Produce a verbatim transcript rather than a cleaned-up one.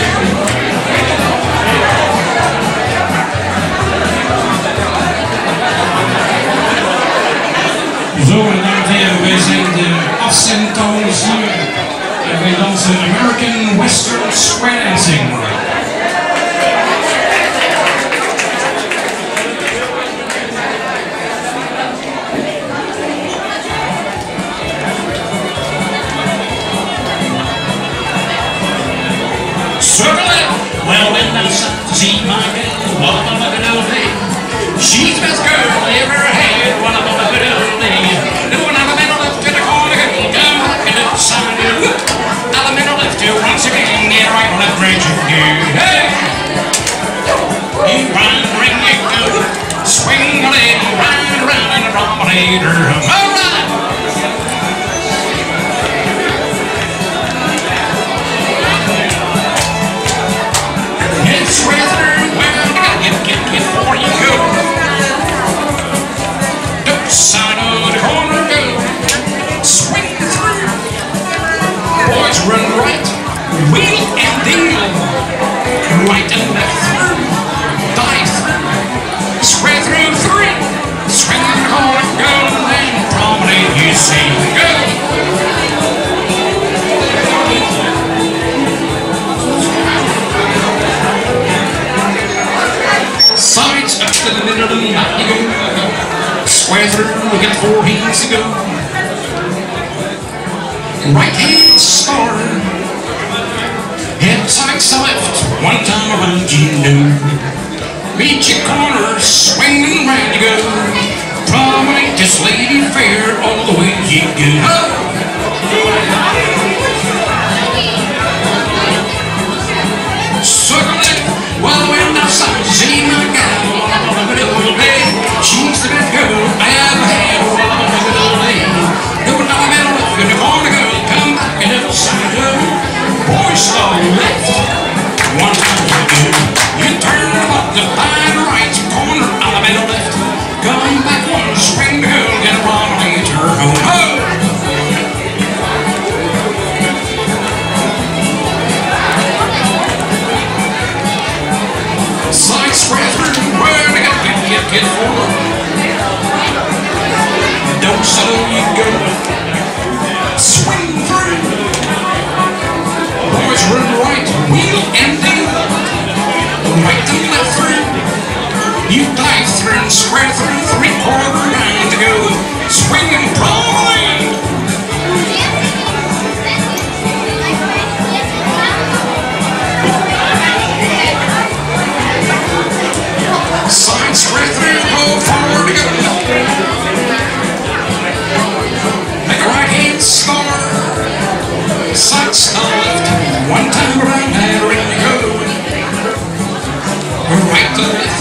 Zo, mijn dames en heren, wij zijn de Afcent hier en wij dansen American Western Square Dancing. Circle it, well when that's to see my girl, what am I gonna do? She's the best girl I ever had, what am I gonna do? Doing on the middle left to the corner, come back and up side, on the middle left to once again, get right on left range you do. Hey! You run, ring, you go, swing a leg, ride around in a promenade, alright! It's rather well, you gotta get, get, get before you go. Don't side of the corner, go. Swing through. Boys run right, wheel and deal. Right and left through, dive through. Square through three. Swing in the corner, go. And promenade, you see, go. Sides up to the middle of the night you go. Square through, we get four hands to go. Right hand star. Head side to left, one time around you know. Meet your corner, swinging round you go. Promenade this lady fair all the way you go. Circle it, well when outside, see my gal, she's the best girl I ever had, doing all the middle left in the corner, girl, come back and upside her. Boys slow left, one time you do, you turn up the line right, corner on the middle left, come back one, swing the girl, get a promenade her home. Oh! Side square through, where we got get, get, get forward. Don't slow you go. Swing through. Boys run right, wheel and deal. Right and left through. You dive through and square through, three quarter round to go. Swing and promenade. Side square through, go forward to go. Make a right hand star. Side star left, one time around there and you go. Right to left.